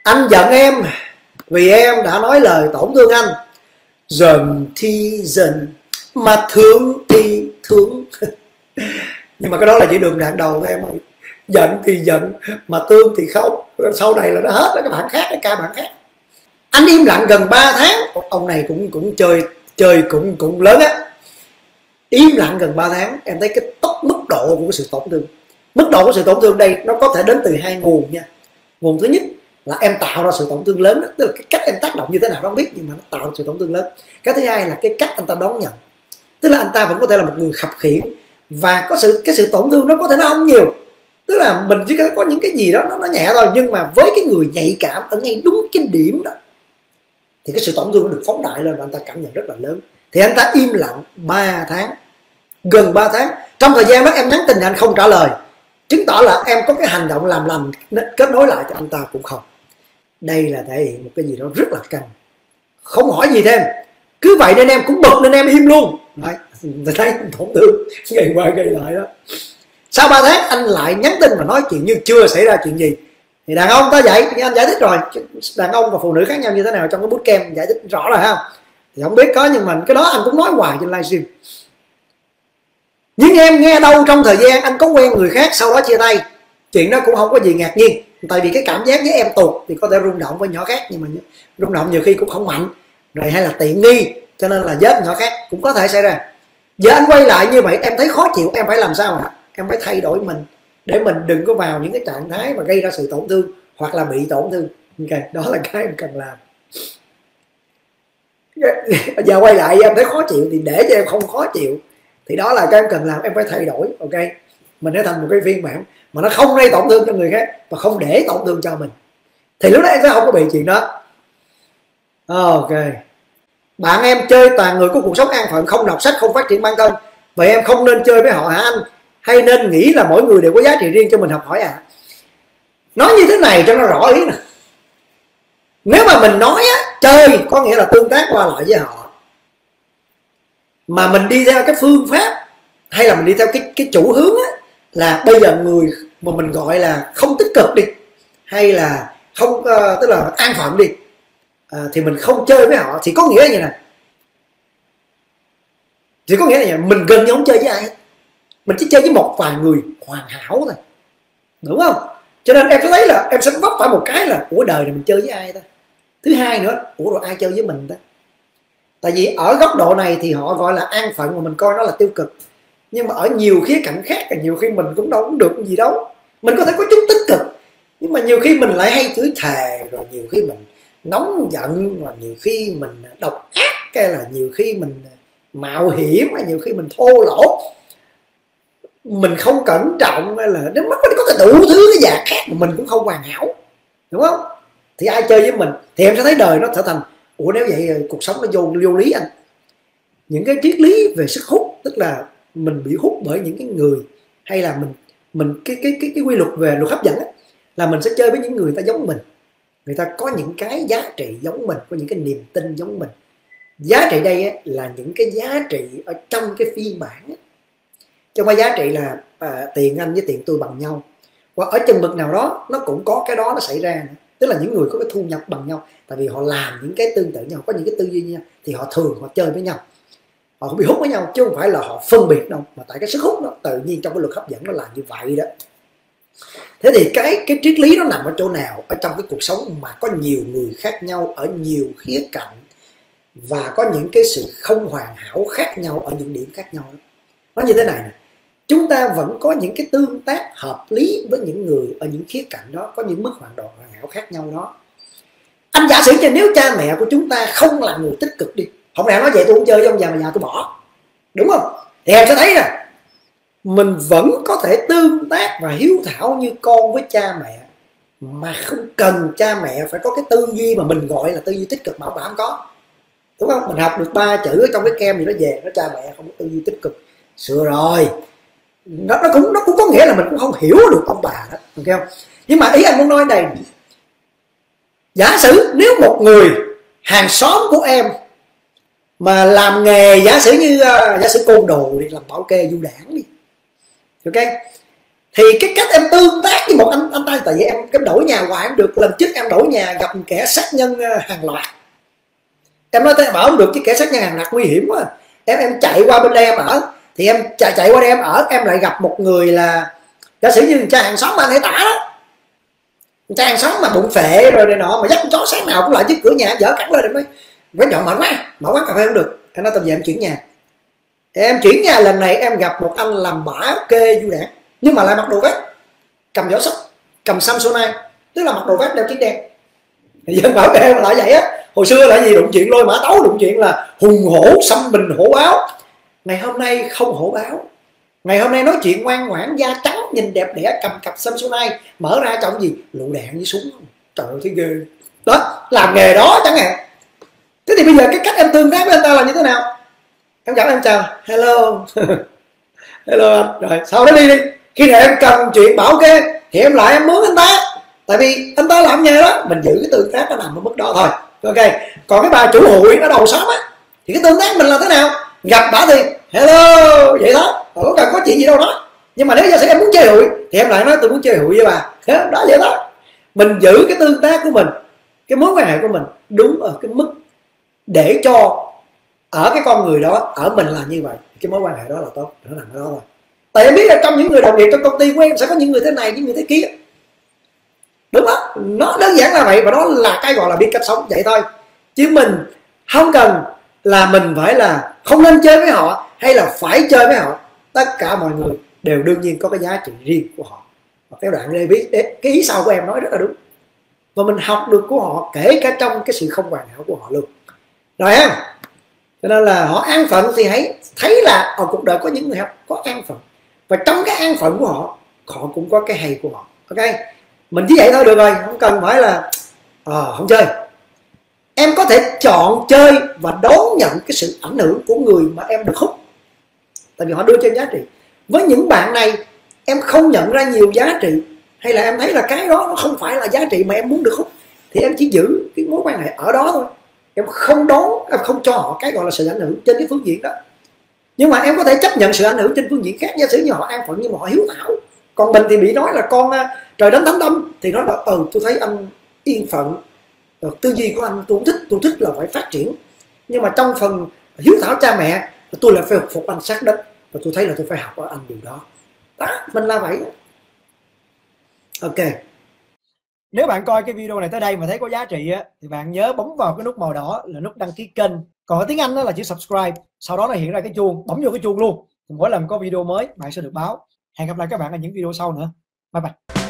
Anh giận em vì em đã nói lời tổn thương anh. Giận thì giận, mà thương thì thương. Nhưng mà cái đó là chỉ đường đoạn đầu của em ơi. Giận thì giận, mà thương thì không. Sau này là nó hết cái bản khác, cái ca bản khác. Anh im lặng gần 3 tháng. Ông này cũng chơi cũng lớn á. Im lặng gần 3 tháng. Em thấy cái mức độ của sự tổn thương. Mức độ của sự tổn thương đây nó có thể đến từ hai nguồn nha. Nguồn thứ nhất là em tạo ra sự tổn thương lớn đó, tức là cái cách em tác động như thế nào không biết, nhưng mà nó tạo ra sự tổn thương lớn. Cái thứ hai là cái cách anh ta đón nhận, tức là anh ta vẫn có thể là một người khập khiễng, và có cái sự tổn thương nó có thể nó không nhiều, tức là mình chỉ có những cái gì đó nó nhẹ thôi, nhưng mà với cái người nhạy cảm ở ngay đúng cái điểm đó thì cái sự tổn thương nó được phóng đại lên và anh ta cảm nhận rất là lớn. Thì anh ta im lặng 3 tháng, gần 3 tháng. Trong thời gian đó em nhắn tin anh không trả lời, chứng tỏ là em có cái hành động làm kết nối lại cho anh ta cũng không. Đây là thể hiện một cái gì đó rất là căng, không hỏi gì thêm, cứ vậy nên em cũng bực nên em im luôn. Đấy, thấy tổn thương ngày qua ngày lại đó. Sau 3 tháng anh lại nhắn tin và nói chuyện như chưa xảy ra chuyện gì. Thì đàn ông ta vậy, anh giải thích rồi, đàn ông và phụ nữ khác nhau như thế nào trong cái bootcamp giải thích rõ rồi ha. Thì không biết có, nhưng mà cái đó anh cũng nói hoài trên livestream. Nhưng em nghe đâu trong thời gian anh có quen người khác sau đó chia tay, chuyện đó cũng không có gì ngạc nhiên. Tại vì cái cảm giác với em tụt thì có thể rung động với nhỏ khác, nhưng mà rung động nhiều khi cũng không mạnh rồi, hay là tiện nghi, cho nên là vết nhỏ khác cũng có thể xảy ra. Giờ anh quay lại như vậy em thấy khó chịu, em phải làm sao hả? Em phải thay đổi mình để mình đừng có vào những cái trạng thái mà gây ra sự tổn thương hoặc là bị tổn thương. Ok, đó là cái em cần làm. Giờ quay lại em thấy khó chịu thì để cho em không khó chịu, thì đó là cái em cần làm. Em phải thay đổi. Ok, mình sẽ thành một cái phiên bản mà nó không gây tổn thương cho người khác và không để tổn thương cho mình, thì lúc đó em sẽ không có bị chuyện đó. Ok, bạn em chơi toàn người có cuộc sống an phận, không đọc sách, không phát triển bản thân, vậy em không nên chơi với họ hả anh? Hay nên nghĩ là mỗi người đều có giá trị riêng cho mình học hỏi à? Nói như thế này cho nó rõ ý nè. Nếu mà mình nói á, chơi có nghĩa là tương tác qua lại với họ, mà mình đi theo cái phương pháp hay là mình đi theo cái chủ hướng á, là bây giờ người mà mình gọi là không tích cực đi, hay là không tức là an phận đi, thì mình không chơi với họ, thì có nghĩa là như này. Thì có nghĩa là mình gần như không chơi với ai, mình chỉ chơi với một vài người hoàn hảo thôi, đúng không? Cho nên em sẽ thấy là em sẽ vấp phải một cái là ủa đời này mình chơi với ai ta? Thứ hai nữa, ủa rồi ai chơi với mình ta? Tại vì ở góc độ này thì họ gọi là an phận mà mình coi nó là tiêu cực, nhưng mà ở nhiều khía cạnh khác là nhiều khi mình cũng đâu cũng được gì đâu. Mình có thể có chút tích cực, nhưng mà nhiều khi mình lại hay chửi thề, rồi nhiều khi mình nóng giận, và nhiều khi mình độc ác, hay là nhiều khi mình mạo hiểm, hay nhiều khi mình thô lỗ, mình không cẩn trọng, hay là nó có cái đủ thứ cái dạng khác mà mình cũng không hoàn hảo, đúng không? Thì ai chơi với mình thì em sẽ thấy đời nó trở thành ủa nếu vậy cuộc sống nó vô lý anh. Những cái triết lý về sức hút, tức là mình bị hút bởi những cái người, hay là mình cái quy luật về luật hấp dẫn á, là mình sẽ chơi với những người ta giống mình, người ta có những cái giá trị giống mình, có những cái niềm tin giống mình. Giá trị đây á, là những cái giá trị ở trong cái phiên bản á, chứ không phải giá trị là tiền anh với tiền tôi bằng nhau, hoặc ở chừng mực nào đó nó cũng có cái đó nó xảy ra. Tức là những người có cái thu nhập bằng nhau, tại vì họ làm những cái tương tự nhau, có những cái tư duy nhau, thì họ thường họ chơi với nhau, họ không bị hút với nhau, chứ không phải là họ phân biệt đâu, mà tại cái sức hút nó tự nhiên trong cái luật hấp dẫn nó làm như vậy đó. Thế thì cái triết lý nó nằm ở chỗ nào? Ở trong cái cuộc sống mà có nhiều người khác nhau ở nhiều khía cạnh, và có những cái sự không hoàn hảo khác nhau ở những điểm khác nhau. Nó như thế này nè, chúng ta vẫn có những cái tương tác hợp lý với những người ở những khía cạnh đó, có những mức hoàn hảo khác nhau đó. Anh giả sử cho nếu cha mẹ của chúng ta không là người tích cực đi, không lẽ nói vậy tôi không chơi với ông già mà già tôi bỏ, đúng không? Thì em sẽ thấy nè, mình vẫn có thể tương tác và hiếu thảo như con với cha mẹ, mà không cần cha mẹ phải có cái tư duy mà mình gọi là tư duy tích cực, mà ông bà không có, đúng không? Mình học được 3 chữ ở trong cái kem gì đó về, nó cha mẹ không có tư duy tích cực, sửa rồi. Nó cũng có nghĩa là mình cũng không hiểu được ông bà đó, ok không? Nhưng mà ý anh muốn nói đây, giả sử nếu một người hàng xóm của em mà làm nghề giả sử như giả sử côn đồ đi, làm bảo kê du đảng đi, ok, Thì cái cách em tương tác với một anh ta, tại vì em đổi nhà hoài em được. Lần trước em đổi nhà gặp kẻ sát nhân hàng loạt, em nói thế bảo không được chứ kẻ sát nhân hàng loạt nguy hiểm quá. Em chạy qua bên đây em ở, thì em chạy qua đây em ở, em lại gặp một người là giả sử như cha hàng xóm mà anh ấy tả đó, cha hàng xóm mà bụng phệ rồi này nọ, mà dắt con chó sáng nào cũng lại trước cửa nhà em dở cẳng lên em nói với nhậu mệt quá, mở quán cà phê không được. Em nói tao về em chuyển nhà. Em chuyển nhà lần này em gặp một anh làm bả kê du đảng, nhưng mà lại mặc đồ vest, cầm giỏ xách, cầm Samsonite, tức là mặc đồ vest đeo chiếc đen. Dân bảo em lại vậy á. Hồi xưa là gì, đụng chuyện lôi mã tấu, đụng chuyện là hùng hổ xâm bình hổ báo. Ngày hôm nay không hổ báo, ngày hôm nay nói chuyện ngoan ngoãn, da trắng nhìn đẹp đẽ, cầm cặp Samsonite, mở ra trong gì lựu đạn với súng. Trời ơi thấy ghê đó, làm nghề đó chẳng hạn. Thế thì bây giờ cái cách em tương tác với anh ta là như thế nào? Em gặp em chào hello hello anh, rồi sau đó đi khi nào em cần chuyện bảo kê thì em lại em mướn anh ta, tại vì anh ta làm nghề đó, mình giữ cái tương tác nó nằm ở mức đó thôi. Ok, còn cái bà chủ hụi ở đầu xóm á thì cái tương tác mình là thế nào? Gặp bà thì hello vậy đó, không cần có chuyện gì đâu đó. Nhưng mà nếu giả sử em muốn chơi hụi thì em lại nói tôi muốn chơi hụi với bà đó, vậy đó. Mình giữ cái tương tác của mình, cái mối quan hệ của mình đúng ở cái mức để cho ở cái con người đó, ở mình là như vậy, cái mối quan hệ đó là tốt, nó nằm ở đó thôi. Tại em biết là trong những người đồng nghiệp trong công ty của em sẽ có những người thế này, những người thế kia, đúng không? Nó đơn giản là vậy, và đó là cái gọi là biết cách sống vậy thôi. Chứ mình không cần là mình phải là không nên chơi với họ hay là phải chơi với họ. Tất cả mọi người đều đương nhiên có cái giá trị riêng của họ. Và cái đoạn đây biết cái ý sau của em nói rất là đúng, và mình học được của họ kể cả trong cái sự không hoàn hảo của họ luôn rồi ha. Cho nên là họ an phận thì hãy thấy là ở cuộc đời có những người học có an phận, và trong cái an phận của họ, họ cũng có cái hay của họ. Ok, mình chỉ vậy thôi được rồi, không cần phải là không chơi. Em có thể chọn chơi và đón nhận cái sự ảnh hưởng của người mà em được hút, tại vì họ đưa cho em giá trị. Với những bạn này em không nhận ra nhiều giá trị, hay là em thấy là cái đó nó không phải là giá trị mà em muốn được hút, thì em chỉ giữ cái mối quan hệ ở đó thôi. Em không đón, em không cho họ cái gọi là sự ảnh hưởng trên cái phương diện đó. Nhưng mà em có thể chấp nhận sự ảnh hưởng trên phương diện khác. Giả sử như họ an phận nhưng mà họ hiếu thảo, còn mình thì bị nói là con trời đánh thánh tâm, thì nói là tôi thấy anh yên phận, tư duy của anh tôi thích là phải phát triển, nhưng mà trong phần hiếu thảo cha mẹ tôi là phải phục anh sát đất, và tôi thấy là tôi phải học ở anh điều đó. Đó, mình là vậy. Ok, nếu bạn coi cái video này tới đây mà thấy có giá trị á, thì bạn nhớ bấm vào cái nút màu đỏ là nút đăng ký kênh. Còn ở tiếng Anh đó là chữ subscribe, sau đó nó hiện ra cái chuông, bấm vô cái chuông luôn. Mỗi lần có video mới bạn sẽ được báo. Hẹn gặp lại các bạn ở những video sau nữa. Bye bye.